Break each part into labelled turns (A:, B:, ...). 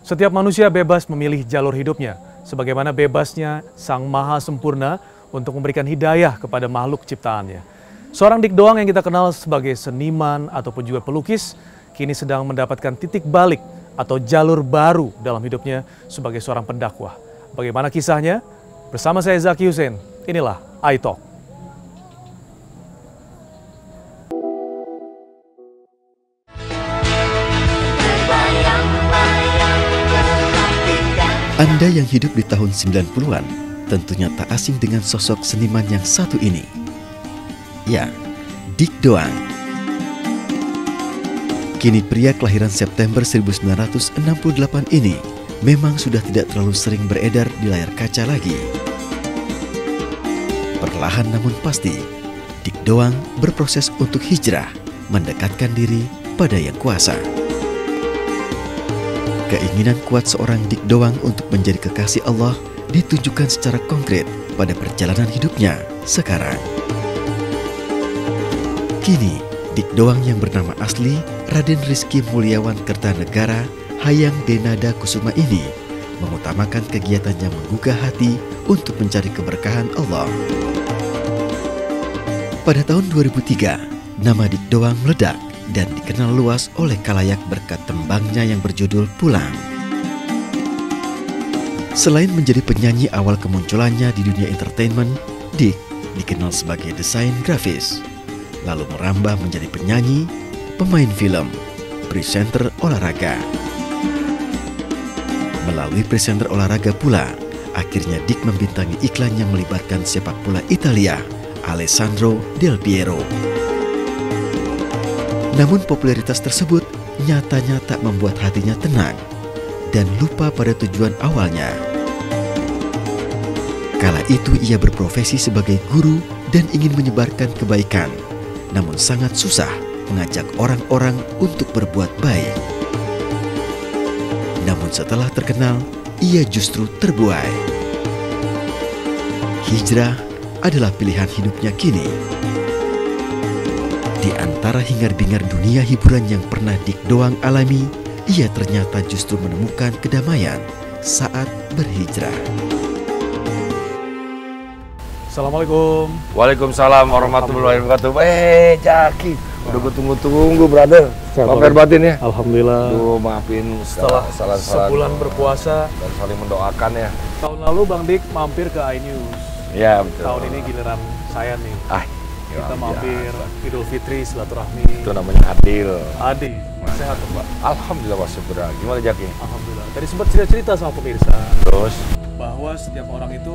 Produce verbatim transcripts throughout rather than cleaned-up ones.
A: Setiap manusia bebas memilih jalur hidupnya, sebagaimana bebasnya Sang Maha Sempurna untuk memberikan hidayah kepada makhluk ciptaannya. Seorang Dik Doang yang kita kenal sebagai seniman ataupun juga pelukis, kini sedang mendapatkan titik balik atau jalur baru dalam hidupnya sebagai seorang pendakwah. Bagaimana kisahnya? Bersama saya Zaki Hussein, inilah iTalk.
B: Anda yang hidup di tahun sembilan puluhan tentunya tak asing dengan sosok seniman yang satu ini. Ya, Dik Doang. Kini pria kelahiran September seribu sembilan ratus enam puluh delapan ini memang sudah tidak terlalu sering beredar di layar kaca lagi. Perlahan namun pasti, Dik Doang berproses untuk hijrah, mendekatkan diri pada Yang Kuasa. Keinginan kuat seorang Dik Doang untuk menjadi kekasih Allah ditunjukkan secara konkret pada perjalanan hidupnya sekarang. Kini, Dik Doang yang bernama asli Raden Rizky Mulyawan Kertanegara Hayang Denada Kusuma ini mengutamakan kegiatan yang menggugah hati untuk mencari keberkahan Allah. Pada tahun dua ribu tiga, nama Dik Doang meledak dan dikenal luas oleh khalayak berkat tembangnya yang berjudul Pulang. Selain menjadi penyanyi awal kemunculannya di dunia entertainment, Dik dikenal sebagai desain grafis, lalu merambah menjadi penyanyi, pemain film, presenter olahraga. Melalui presenter olahraga pula, akhirnya Dik membintangi iklan yang melibatkan sepak bola Italia, Alessandro Del Piero. Namun popularitas tersebut nyatanya tak membuat hatinya tenang dan lupa pada tujuan awalnya. Kala itu ia berprofesi sebagai guru dan ingin menyebarkan kebaikan, namun sangat susah mengajak orang-orang untuk berbuat baik. Namun setelah terkenal, ia justru terbuai. Hijrah adalah pilihan hidupnya kini. Di antara hingar-bingar dunia hiburan yang pernah Dik Doang alami, ia ternyata justru menemukan kedamaian saat berhijrah.
A: Assalamualaikum.
C: Waalaikumsalam warahmatullahi wabarakatuh. Eh, Jaki, udah gue tunggu-tunggu, brother. Maafin batin ya.
A: Alhamdulillah.
C: Duh, maafin
A: Setelah
C: salah-salah
A: sebulan berpuasa
C: dan saling mendoakan ya.
A: Tahun lalu Bang Dik mampir ke iNews.
C: Iya, betul.
A: Tahun ini giliran saya nih.
C: Ah,
A: Kita
C: ya,
A: mampir
C: ya.
A: Idul Fitri silaturahmi.
C: Itu namanya adil.
A: Adi, sehat tuh Pak?
C: Alhamdulillah masih berah. Gimana Jaki?
A: Alhamdulillah. Tadi sempat cerita-cerita sama pemirsa
C: Terus?
A: bahwa setiap orang itu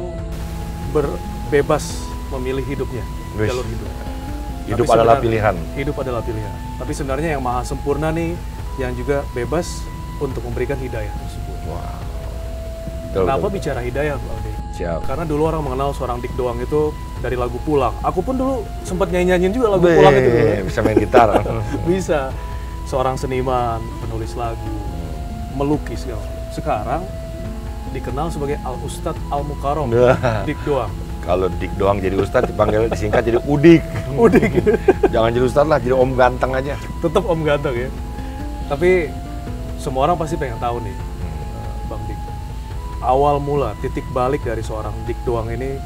A: berbebas memilih hidupnya,
C: Wish.
A: jalur hidup.
C: Hidup
A: Tapi
C: adalah
A: sebenarnya-
C: pilihan.
A: Hidup adalah pilihan. Tapi sebenarnya yang maha sempurna nih, yang juga bebas untuk memberikan hidayah tersebut.
C: Wow. Betul,
A: Kenapa
C: betul,
A: bicara hidayah, Bang Dik?
C: Siap.
A: Karena dulu orang mengenal seorang Dik Doang itu dari lagu Pulang. Aku pun dulu sempat nyanyi-nyanyiin juga lagu
C: Be,
A: Pulang itu. Dulu.
C: bisa main gitar.
A: Bisa. Seorang seniman, penulis lagu, melukis segala macam. Sekarang dikenal sebagai Al Ustadz Al Mukarram, Dik Doang.
C: Kalau Dik Doang jadi ustadz dipanggil disingkat jadi Udik.
A: Udik.
C: Jangan jadi ustadz lah, jadi Om Ganteng aja.
A: Tetap Om Ganteng ya. Tapi semua orang pasti pengen tahu nih, Bang Dik. Awal mula, titik balik dari seorang Dik Doang ini,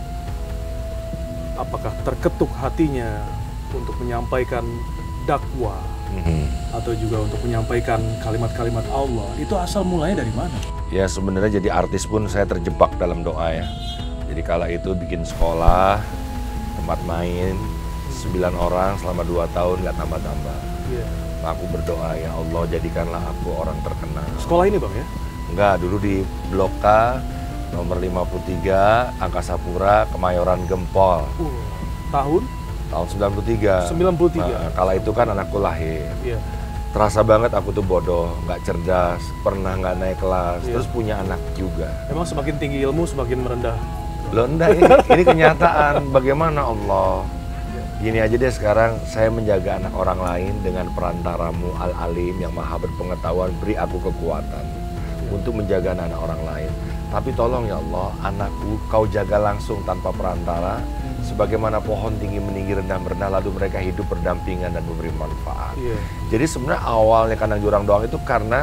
A: apakah terketuk hatinya untuk menyampaikan dakwah
C: Mhm.
A: atau juga untuk menyampaikan kalimat-kalimat Allah? Itu asal mulanya dari mana?
C: Ya sebenarnya jadi artis pun saya terjebak dalam doa ya. Jadi kala itu bikin sekolah, tempat main, sembilan orang selama dua tahun nggak tambah-tambah.
A: Iya.
C: Aku berdoa, ya Allah jadikanlah aku orang terkenal.
A: Sekolah ini Bang ya?
C: Enggak, dulu di Blok K, nomor lima puluh tiga, Angkasa Pura, Kemayoran Gempol.
A: Uh, tahun?
C: Tahun sembilan puluh tiga.
A: sembilan puluh tiga.
C: Nah, kala itu kan anakku lahir.
A: Iya.
C: Terasa banget aku tuh bodoh, nggak cerdas, pernah nggak naik kelas,
A: Iya.
C: terus punya anak juga.
A: Emang semakin tinggi ilmu semakin merendah.
C: Loh enggak, ini, ini kenyataan. Bagaimana Allah? Gini aja deh, sekarang saya menjaga anak orang lain dengan perantaramu Al-Alim yang maha berpengetahuan, beri aku kekuatan untuk menjaga anak-anak orang lain. Tapi tolong ya Allah, anakku kau jaga langsung tanpa perantara, sebagaimana pohon tinggi meninggi rendah merendah, lalu mereka hidup berdampingan dan memberi manfaat.
A: Iya.
C: Jadi sebenarnya awalnya kandang jurang doang itu karena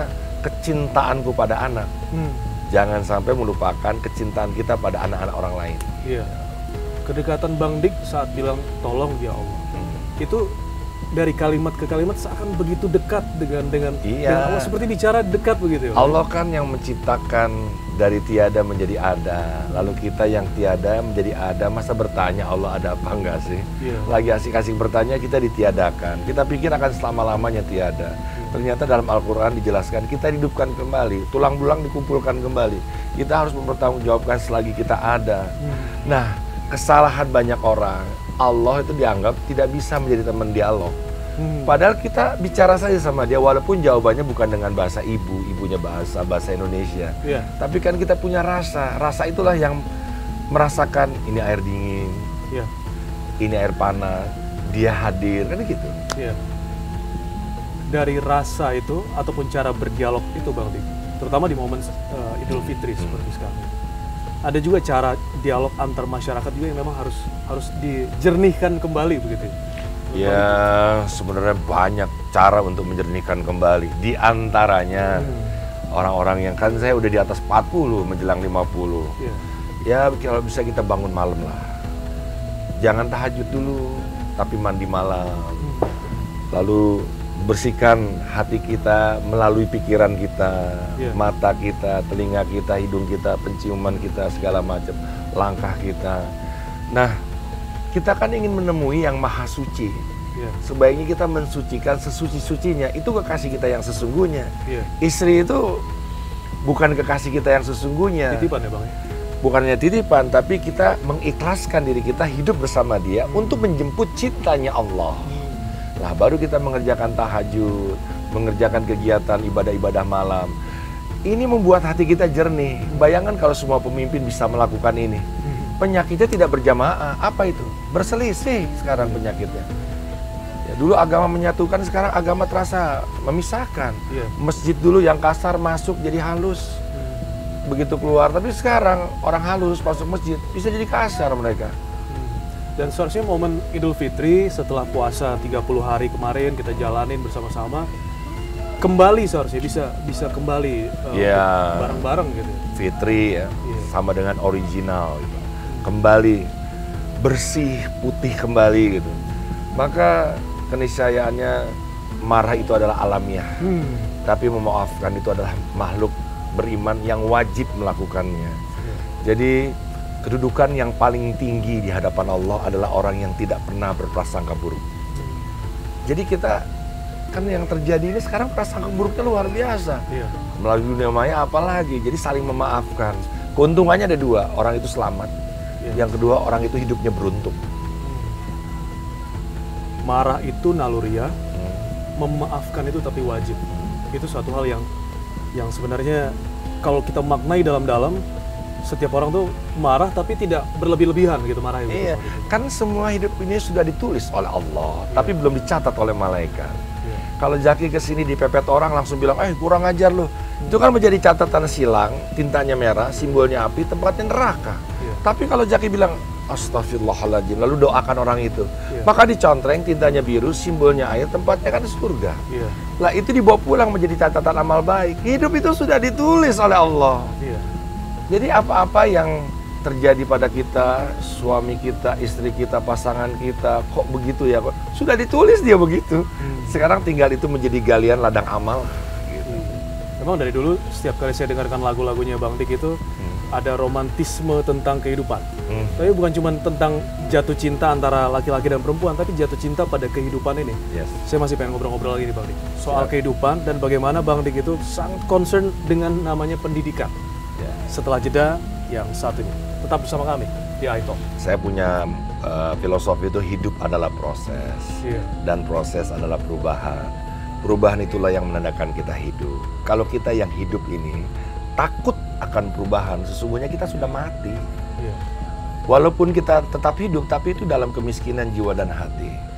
C: kecintaanku pada anak,
A: Hmm.
C: jangan sampai melupakan kecintaan kita pada anak-anak orang lain.
A: Iya. Kedekatan Bang Dik saat bilang tolong ya Allah.
C: Hmm.
A: Itu dari kalimat ke kalimat seakan begitu dekat dengan dengan,
C: Iya.
A: dengan Allah, seperti bicara dekat begitu ya. Bang?
C: Allah kan yang menciptakan dari tiada menjadi ada, lalu kita yang tiada menjadi ada. Masa bertanya Allah ada apa enggak sih?
A: Iya.
C: Lagi asik-asik bertanya kita ditiadakan. Kita pikir akan selama-lamanya tiada. Ternyata dalam Al-Quran dijelaskan kita hidupkan kembali, tulang belulang dikumpulkan kembali. Kita harus mempertanggungjawabkan selagi kita ada.
A: Hmm.
C: Nah, kesalahan banyak orang, Allah itu dianggap tidak bisa menjadi teman dialog.
A: Hmm.
C: Padahal kita bicara saja sama dia, walaupun jawabannya bukan dengan bahasa ibu, ibunya bahasa bahasa Indonesia.
A: Iya.
C: Tapi kan kita punya rasa, rasa itulah yang merasakan ini air dingin,
A: Iya.
C: ini air panas, dia hadir, kan gitu.
A: Iya. Dari rasa itu ataupun cara berdialog itu Bang Dik, terutama di momen uh, Idul Fitri seperti sekarang. Ada juga cara dialog antar masyarakat juga yang memang harus harus dijernihkan kembali begitu.
C: Ya, sebenarnya banyak cara untuk menjernihkan kembali. Di antaranya
A: Hmm.
C: orang-orang yang kan saya udah di atas empat puluh menjelang lima puluh.
A: Iya.
C: Ya, kalau bisa kita bangun malam lah. Jangan tahajud dulu, tapi mandi malam. Lalu bersihkan hati kita melalui pikiran kita,
A: Iya.
C: mata kita, telinga kita, hidung kita, penciuman kita, segala macam, langkah kita. Nah, kita kan ingin menemui yang maha suci.
A: Iya.
C: Sebaiknya kita mensucikan sesuci-sucinya. Itu kekasih kita yang sesungguhnya.
A: Iya.
C: Istri itu bukan kekasih kita yang sesungguhnya.
A: Titipan ya Bang ya.
C: Bukannya titipan, tapi kita mengikhlaskan diri kita hidup bersama dia untuk menjemput cintanya Allah. Nah, baru kita mengerjakan tahajud, mengerjakan kegiatan ibadah-ibadah malam. Ini membuat hati kita jernih. Bayangkan kalau semua pemimpin bisa melakukan ini. Penyakitnya tidak berjamaah. Apa itu? Berselisih sekarang penyakitnya. Ya, dulu agama menyatukan, sekarang agama terasa memisahkan.
A: Iya.
C: Masjid dulu yang kasar masuk jadi halus. Begitu keluar, tapi sekarang orang halus masuk masjid bisa jadi kasar mereka.
A: Dan seharusnya momen Idul Fitri setelah puasa tiga puluh hari kemarin kita jalanin bersama-sama, kembali seharusnya bisa bisa kembali uh,
C: Iya.
A: bareng-bareng gitu.
C: Fitri ya,
A: Iya.
C: sama dengan original gitu. Kembali bersih, putih kembali gitu. Maka keniscayaannya marah itu adalah alamiah,
A: Hmm.
C: tapi memaafkan itu adalah makhluk beriman yang wajib melakukannya.
A: Iya.
C: Jadi kedudukan yang paling tinggi di hadapan Allah adalah orang yang tidak pernah berprasangka buruk. Jadi kita kan yang terjadi ini sekarang prasangka buruknya luar biasa.
A: Iya.
C: Melalui dunia maya apalagi, jadi saling memaafkan. Keuntungannya ada dua, orang itu selamat.
A: Iya.
C: Yang kedua, orang itu hidupnya beruntung.
A: Marah itu naluriah,
C: Hmm.
A: memaafkan itu tapi wajib. Itu suatu hal yang yang sebenarnya kalau kita maknai dalam-dalam, setiap orang tuh marah tapi tidak berlebih-lebihan gitu marah itu.
C: Iya, kan semua hidup ini sudah ditulis oleh Allah,
A: Iya.
C: tapi belum dicatat oleh malaikat.
A: Iya.
C: Kalau Jaki kesini dipepet orang langsung bilang, eh kurang ajar loh. Itu kan menjadi catatan silang, tintanya merah, simbolnya api, tempatnya neraka.
A: Iya.
C: Tapi kalau Jaki bilang, astagfirullahaladzim, lalu doakan orang itu.
A: Iya.
C: Maka dicontreng, tintanya biru, simbolnya air, tempatnya kan surga.
A: Iya.
C: Lah itu dibawa pulang menjadi catatan amal baik. Hidup itu sudah ditulis oleh Allah.
A: Iya.
C: Jadi apa-apa yang terjadi pada kita, suami kita, istri kita, pasangan kita, kok begitu ya? Kok sudah ditulis dia begitu.
A: Hmm.
C: Sekarang tinggal itu menjadi galian ladang amal. Gitu.
A: Memang dari dulu setiap kali saya dengarkan lagu-lagunya Bang Dik itu ada romantisme tentang kehidupan.
C: Hmm.
A: Tapi bukan cuma tentang jatuh cinta antara laki-laki dan perempuan, tapi jatuh cinta pada kehidupan ini.
C: Yes.
A: Saya masih pengen ngobrol-ngobrol lagi nih Bang Dik soal
C: Siap.
A: kehidupan dan bagaimana Bang Dik itu sangat concern dengan namanya pendidikan.
C: Ya.
A: Setelah jeda yang satu ini, tetap bersama kami di iTalk.
C: Saya punya uh, filosofi itu hidup adalah proses.
A: Iya.
C: Dan proses adalah perubahan. Perubahan itulah yang menandakan kita hidup. Kalau kita yang hidup ini takut akan perubahan, sesungguhnya kita sudah mati.
A: Iya.
C: Walaupun kita tetap hidup, tapi itu dalam kemiskinan jiwa dan hati.